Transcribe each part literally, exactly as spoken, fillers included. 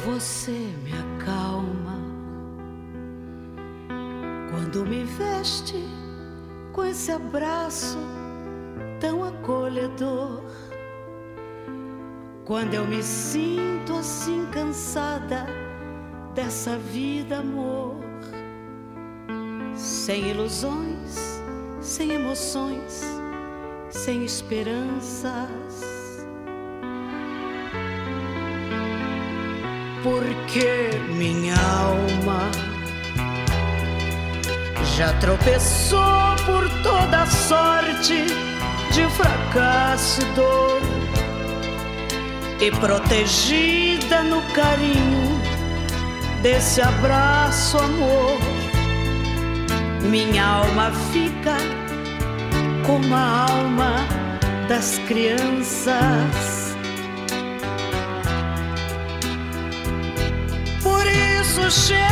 Você me acalma quando me veste com esse abraço tão acolhedor. Quando eu me sinto assim cansada dessa vida, amor, sem ilusões, sem emoções, sem esperanças. Porque minha alma já tropeçou por toda sorte de fracasso e dor, e protegida no carinho desse abraço, amor, minha alma fica como a alma das crianças. Por isso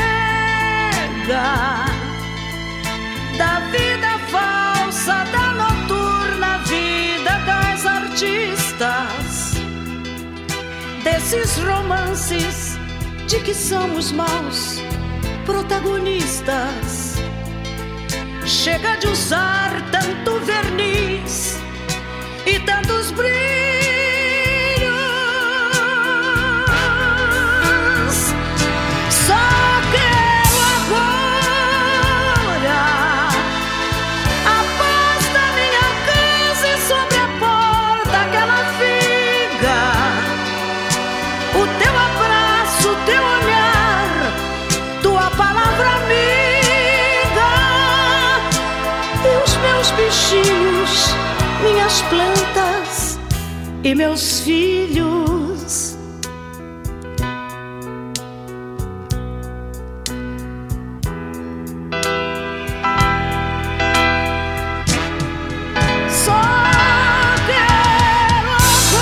chega da vida falsa, da noturna vida das artistas, desses romances de que somos maus protagonistas. Chega de usar tanto verniz e tantos brilhos. Só quero agora a paz da minha casa e sobre a porta que ela fica o teu abraço, o teu olhar, tua palavra amiga, e os meus bichinhos, minhas plantas e meus filhos. Só quero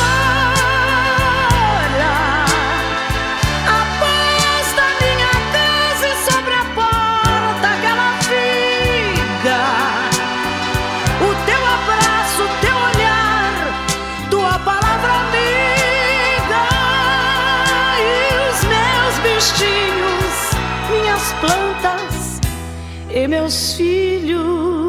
agora a paz da minha casa e sobre a porta que ela fica o teu abraço, o teu olhar, tua palavra amiga, e os meus bichinhos, minhas plantas e meus filhos.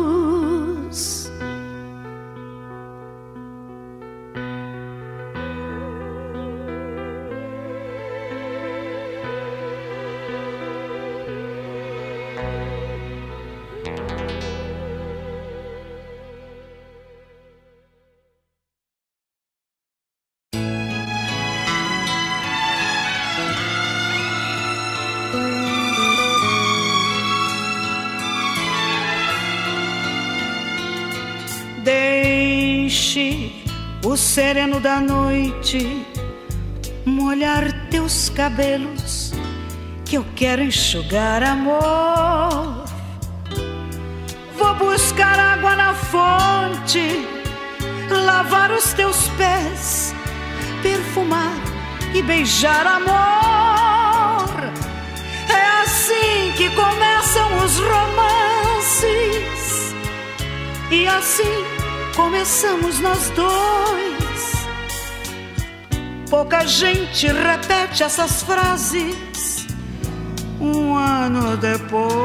Deixe o sereno da noite molhar teus cabelos, que eu quero enxugar, amor. Vou buscar água na fonte, lavar os teus pés, perfumar e beijar, amor. É assim que começam os romances, e assim começamos nós dois. Pouca gente repete essas frases um ano depois.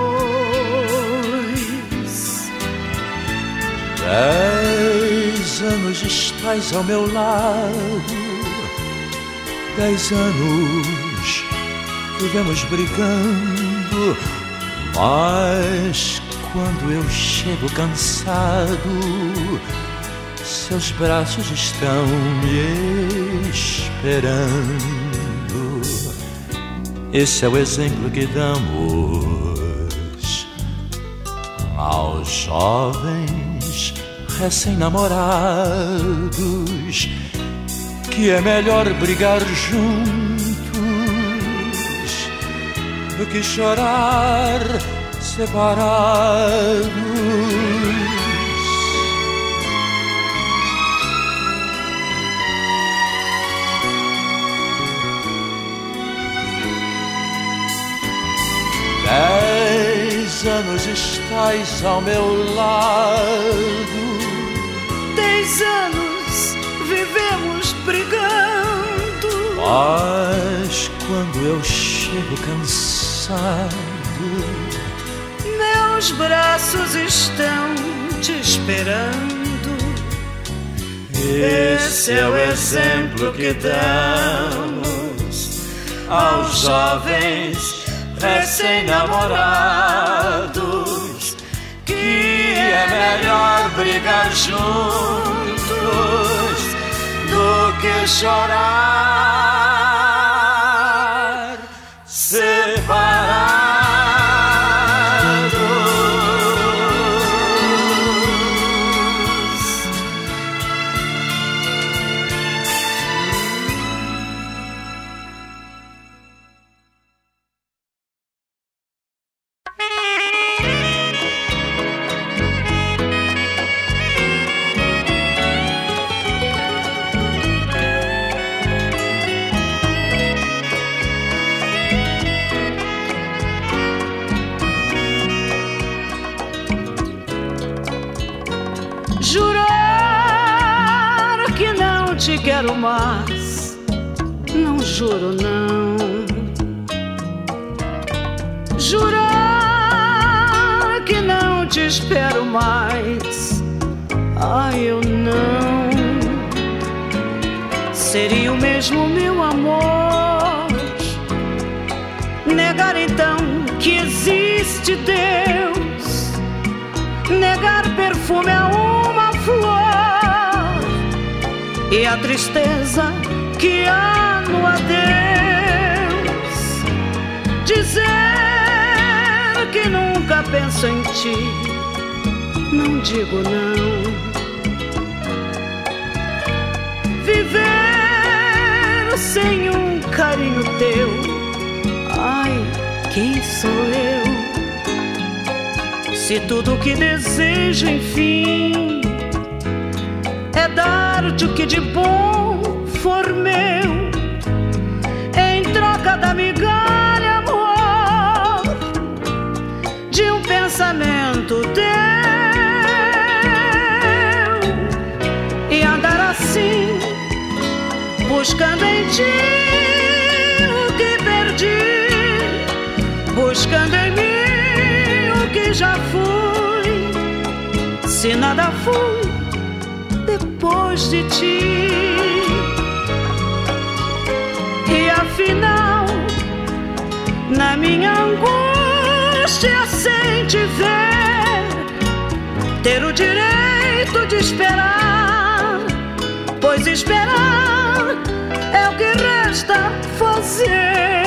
Dez anos estás ao meu lado, dez anos vivemos brigando, mas quando eu chego cansado, seus braços estão me esperando. Esse é o exemplo que damos aos jovens recém-namorados, que é melhor brigar juntos do que chorar separados. Dez anos estás ao meu lado, dez anos vivemos brigando, mas Mas quando eu chego cansado, meus braços estão te esperando. Esse é o exemplo que damos aos jovens recém-namorados, que é melhor brigar juntos do que chorar separados. Jurar que não te quero mais, não juro não. Jurar que não te espero mais, ai eu não. Seria o mesmo meu amor negar então que existe Deus, negar perfume a uma flor e a tristeza que há no adeus. Dizer que nunca penso em ti, não digo não. Viver sem um carinho teu, ai, quem sou eu? Se tudo o que desejo, enfim, é dar-te o que de bom for meu, em troca da migalha, amor, de um pensamento teu, e andar assim, buscando em ti o que perdi, buscando em mim que já fui, se nada fui depois de ti. E afinal, na minha angústia sem te ver, ter o direito de esperar, pois esperar é o que resta fazer.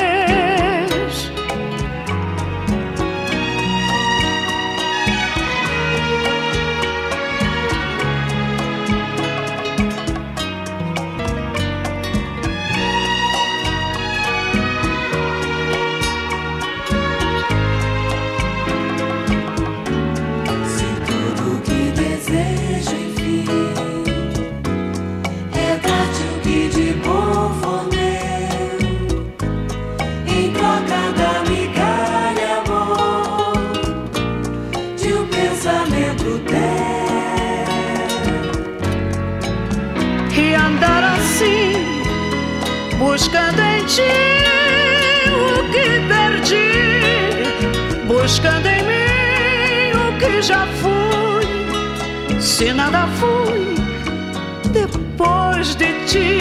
Buscando em ti o que perdi, buscando em mim o que já fui, se nada fui depois de ti.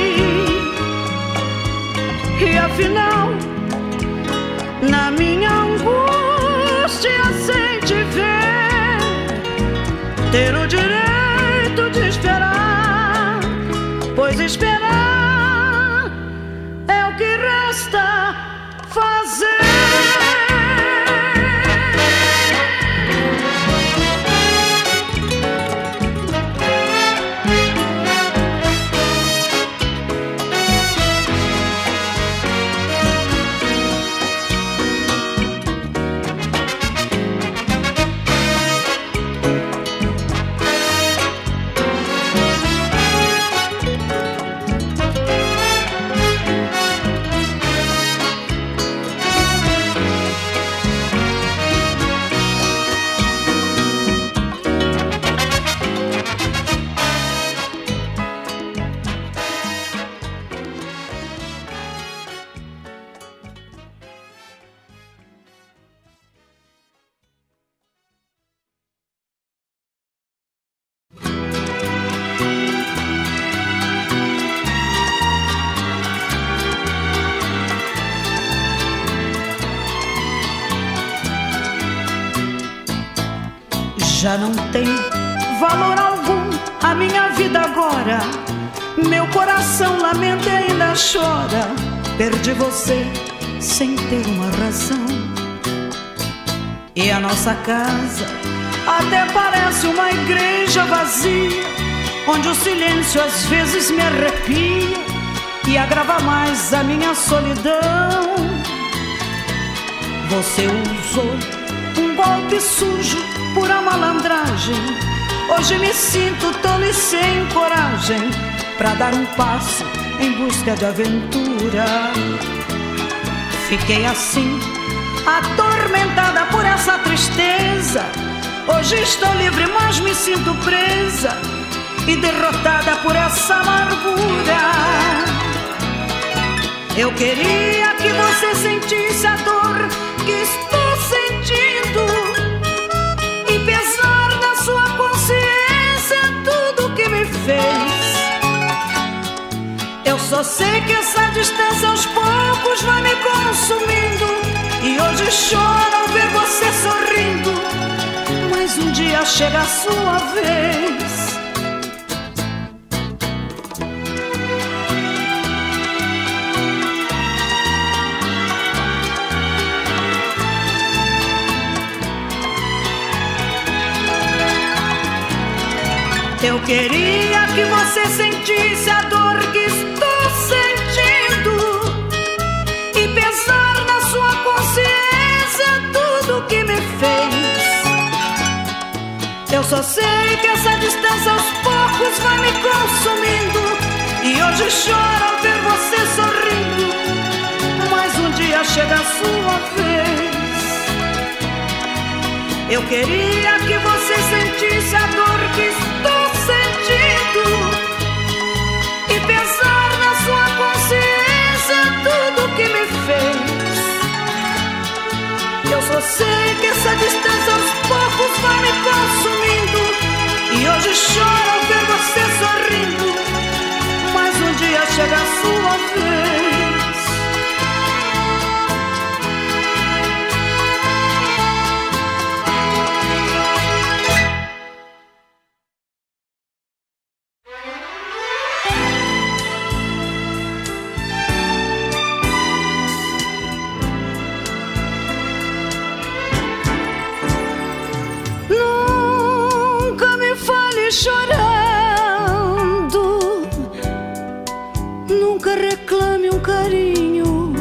E afinal, na minha angústia sem te ver, ter o direito de esperar, pois esperar que resta fazer. Já não tem valor algum a minha vida agora. Meu coração lamenta e ainda chora. Perdi você sem ter uma razão. E a nossa casa até parece uma igreja vazia, onde o silêncio às vezes me arrepia e agrava mais a minha solidão. Você usou um golpe sujo, pura malandragem. Hoje me sinto tolo e sem coragem pra dar um passo em busca de aventura. Fiquei assim, atormentada por essa tristeza. Hoje estou livre, mas me sinto presa e derrotada por essa amargura. Eu queria que você sentisse a dor que estou sentindo e pesar na sua consciência tudo que me fez. Eu só sei que essa distância aos poucos vai me consumindo, e hoje choro ao ver você sorrindo, mas um dia chega a sua vez. Eu queria que você sentisse a dor que estou sentindo e pesar na sua consciência tudo que me fez. Eu só sei que essa distância aos poucos vai me consumindo, e hoje choro ao ver você sorrindo, mas um dia chega a sua vez. Eu queria que você sentisse a dor que estou sentindo e pesar na sua consciência tudo que me fez. Eu só sei que essa distância aos poucos vai me consumindo, e hoje choro ao ver você sorrindo, mas um dia chega a sua vez. Chorando, nunca reclame um carinho,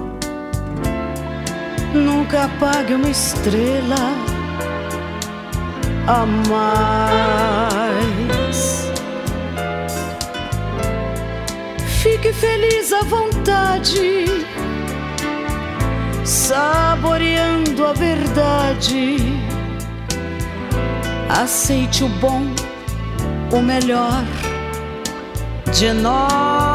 nunca apague uma estrela a mais. Fique feliz à vontade, saboreando a verdade. Aceite o bom, o melhor de nós.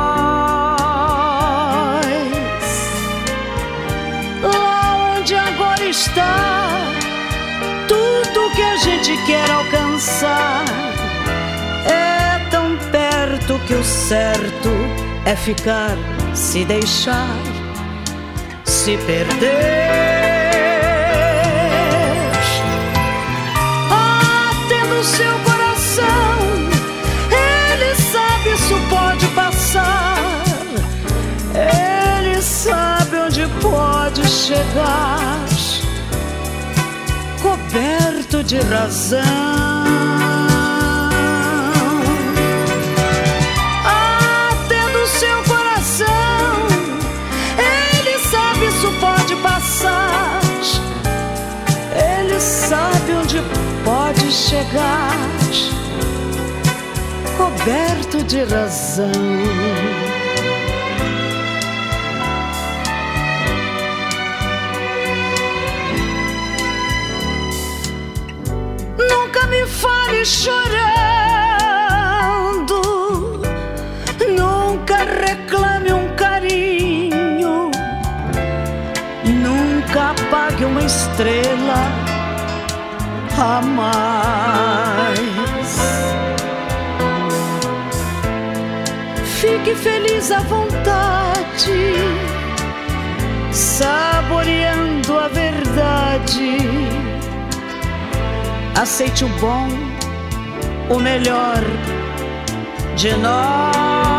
Lá onde agora está tudo que a gente quer alcançar, é tão perto que o certo é ficar, se deixar, se perder. Atenda o seu coração, ele sabe isso pode passar, ele sabe onde pode chegar, coberto de razão. Atenda o seu coração, ele sabe isso pode passar, ele sabe onde pode chegar, coberto de razão. Nunca me fale chorando, nunca reclame um carinho, nunca apague uma estrela a mais. Fique feliz à vontade, saboreando a verdade. aceite o bom, o melhor de nós.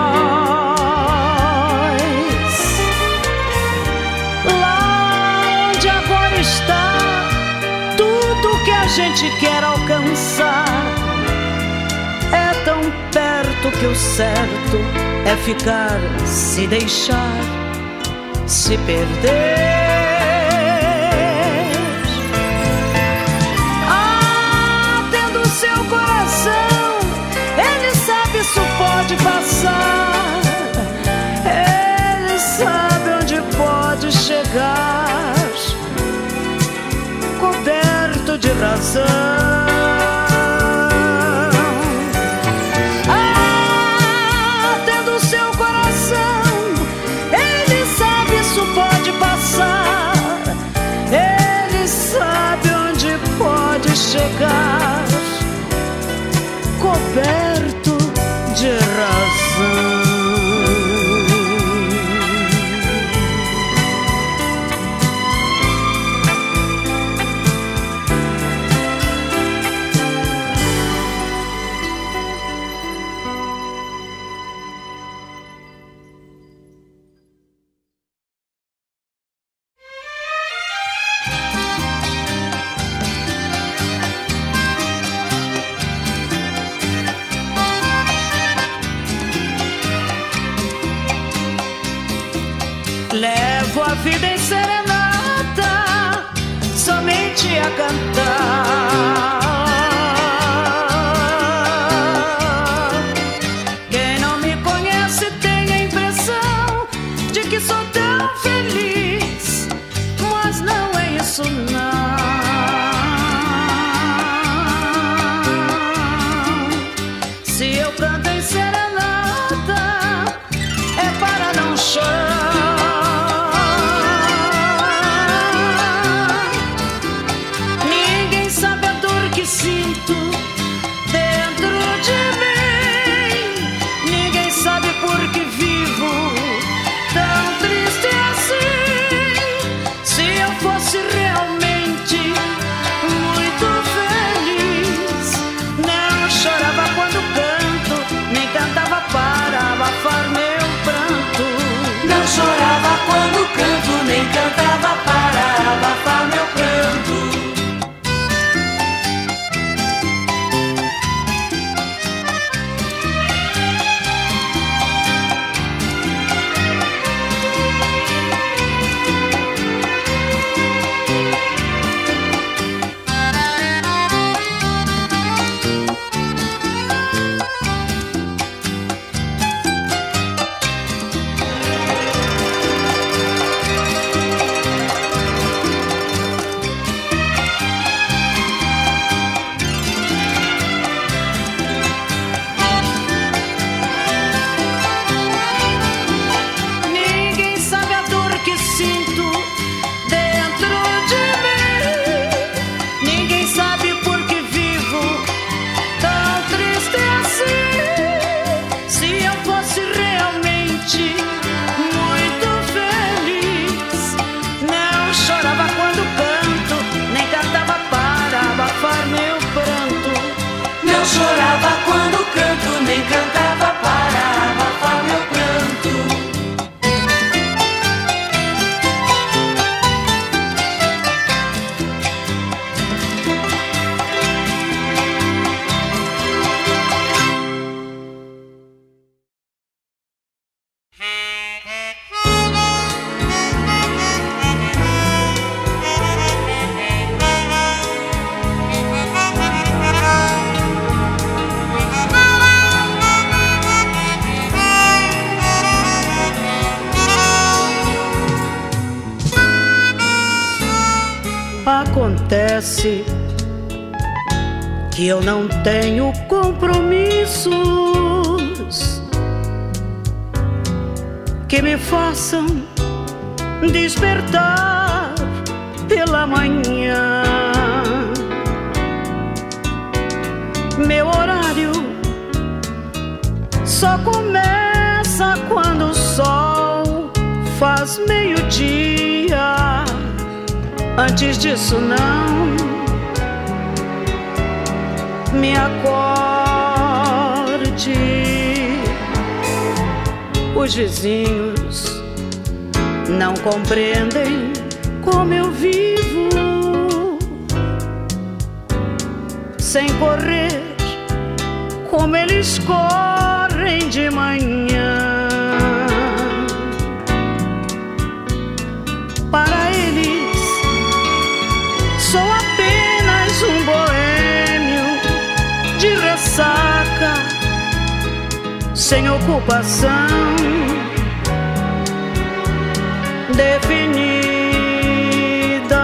Lá onde agora está tudo que a gente quer alcançar, é tão perto que o certo é ficar, se deixar, se perder. Isso pode passar, ele sabe onde pode chegar, coberto de razão. Ah, tendo seu coração, ele sabe isso pode passar, ele sabe onde pode chegar, coberto de razão. Levo a vida em serenata, somente a cantar. Quem não me conhece tem a impressão de que sou tão feliz, mas não é isso não. Se eu canto em serenata, é para não chorar. Sinto dentro de mim, ninguém sabe por que vivo tão triste assim. Se eu fosse realmente muito feliz, não chorava quando canto, nem cantava para abafar meu pranto. Não chorava quando canto, nem cantava para abafar meu pranto. Não chorava quando canto, nem cantava para abafar meu pranto. Acontece que eu não tenho compromissos que me façam despertar pela manhã. Meu horário só começa quando o sol faz meio-dia. Antes disso não. me acorde. Os vizinhos não compreendem como eu vivo, sem correr como eles correm de manhã. Para eles sou apenas um boêmio de ressaca, sem ocupação definida.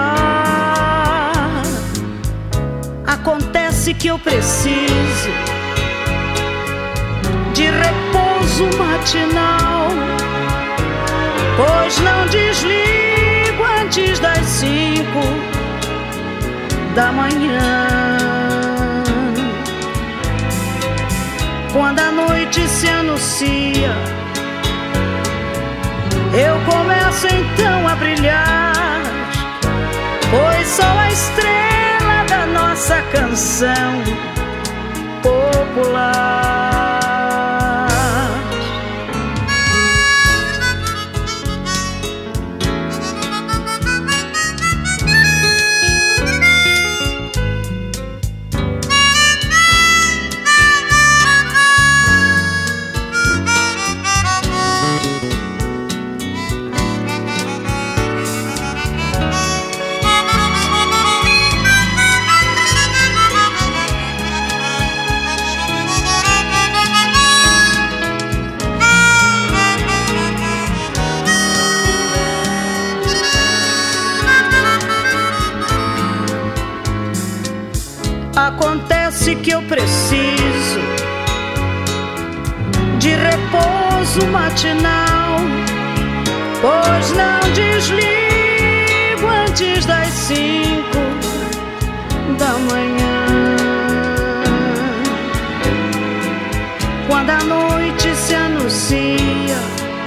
Acontece que eu preciso de repouso matinal, pois não desligo antes das cinco da manhã. Quando a noite se anuncia, eu começo então a brilhar, pois sou a estrela da nossa canção popular. Acontece que eu preciso de repouso matinal, pois não desligo antes das cinco da manhã. Quando a noite se anuncia,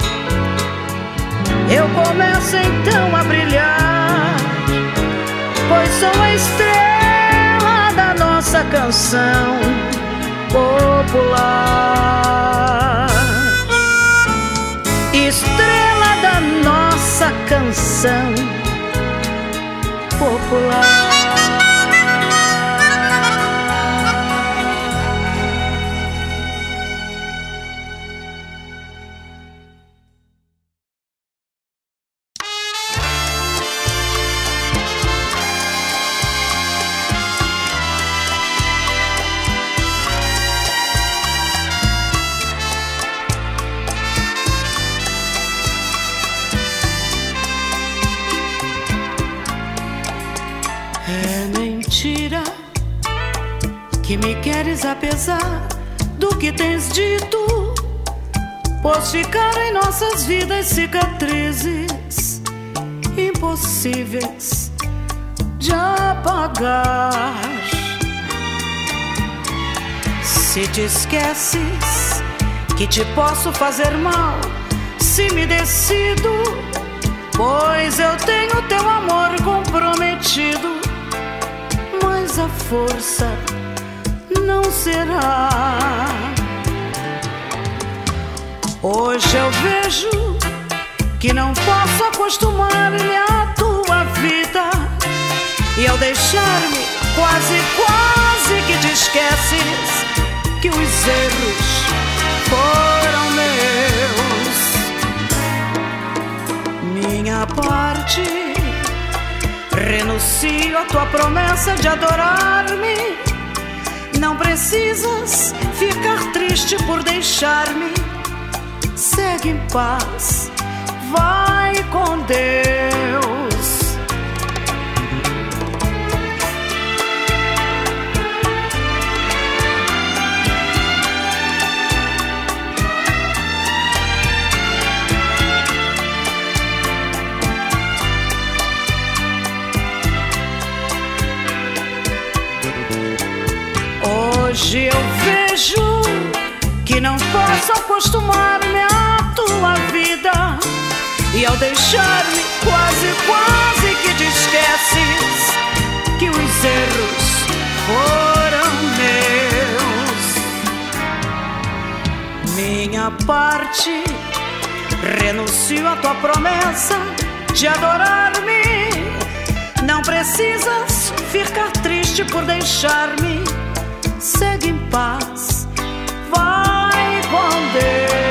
eu começo então a brilhar, pois sou a estrela da nossa canção popular. Estrela da nossa canção popular. Que me queres apesar do que tens dito, pois ficaram em nossas vidas cicatrizes impossíveis de apagar. Se te esqueces que te posso fazer mal, se me decido, pois eu tenho teu amor comprometido, mas a força não será. Hoje eu vejo que não posso acostumar-me à tua vida, e ao deixar-me quase, quase que te esqueces que os erros foram meus. Minha parte, renuncio à tua promessa de adorar-me. Não precisas ficar triste por deixar-me. Segue em paz, vai com Deus. Hoje eu vejo que não posso acostumar-me à tua vida, e ao deixar-me quase, quase que te esqueces que os erros foram meus. minha parte, renuncio à tua promessa de adorar-me. Não precisas ficar triste por deixar-me. Segue em paz, vai com Deus.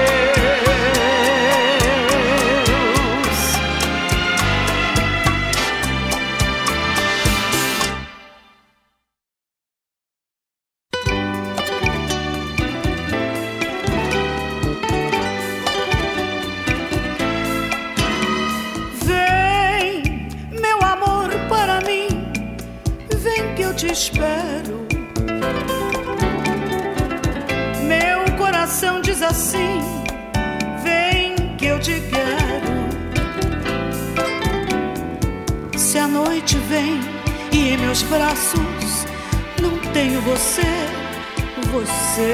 Vem, meu amor, para mim, vem que eu te espero. Meu coração diz assim: vem que eu te quero. Se a noite vem e em meus braços não tenho você, você,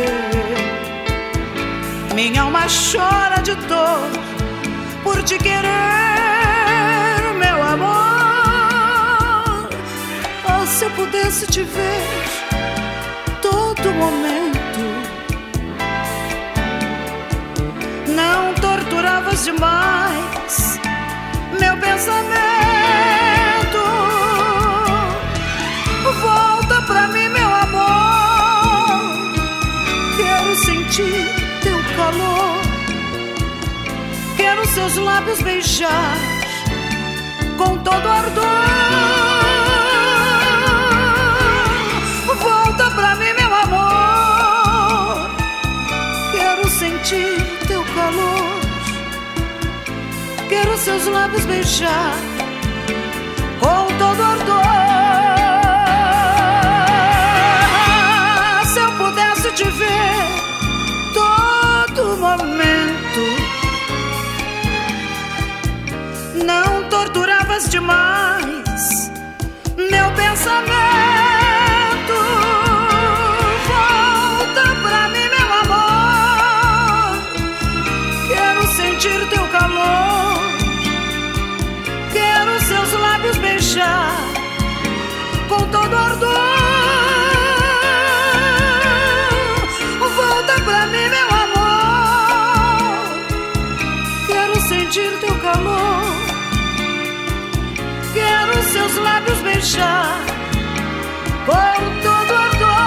minha alma chora de dor por te querer, meu amor. Oh, se eu pudesse te ver todo momento, não torturavas demais meu pensamento. Volta pra mim, meu amor, quero sentir teu calor, quero seus lábios beijar com todo ardor. Volta pra mim, meu amor, quero sentir teu calor, quero seus lábios beijar com todo ardor. Se eu pudesse te ver todo momento, não torturavas demais meu pensamento. Volta pra mim, meu amor, quero sentir teu calor, quero seus lábios beijar com todo ardor. Volta pra mim, meu amor, quero sentir teu calor, quero seus lábios beijar com todo ardor.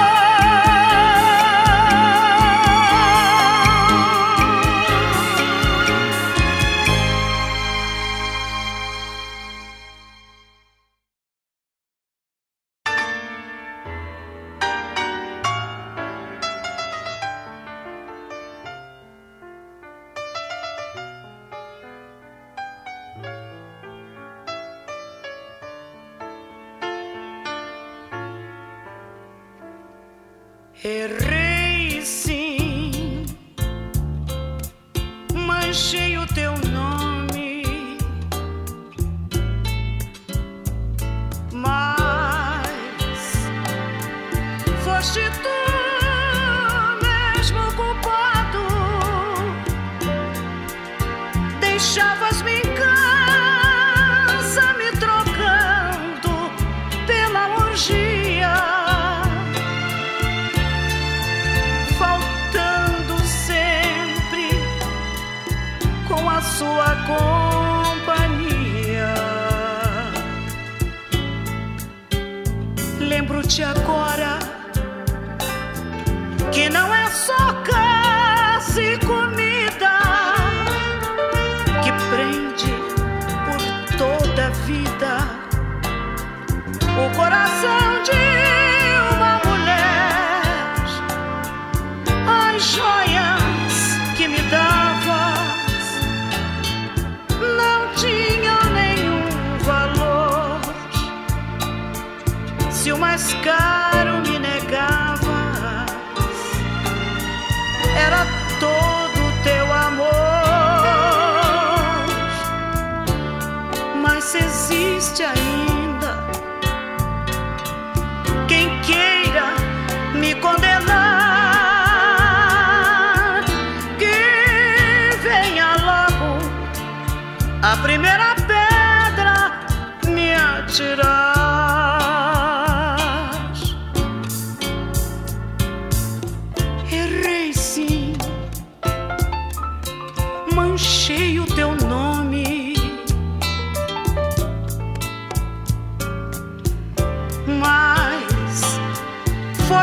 Errei sim, manchei o teu nome, mas foste tu mesmo culpado. Deixavas-me em casa me trocando pela orgia, sua companhia. Lembro-te agora que não é só casa e comida que prende por toda a vida o coração de uma mulher. As joias que me davas não tinham nenhum valor. Se o mais caro me negavas, era todo teu amor. Mas existe ainda quem queira me condenar, que venha logo a primeira pedra me atirar. Errei sim,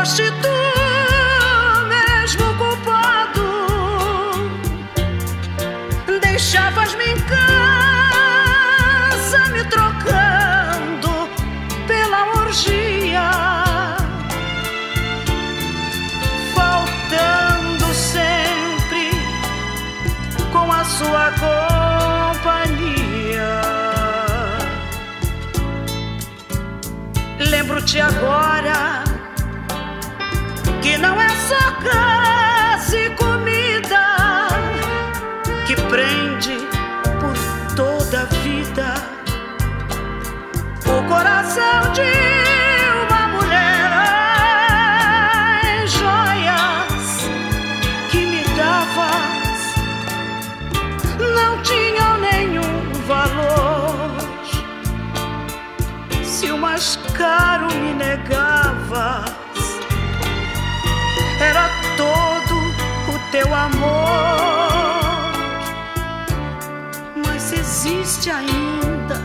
foste tu mesmo culpado. Deixavas-me em casa me trocando pela orgia, faltando sempre com a sua companhia. Lembro-te agora que não é só casa e comida que prende por toda a vida o coração de uma mulher. Ai, joias que me davas não tinham nenhum valor. Se o mais caro me negavas, era todo o teu amor. Mas existe ainda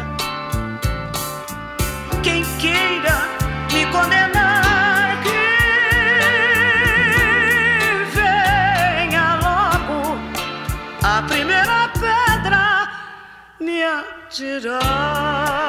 quem queira me condenar, que venha logo a primeira pedra me atirar.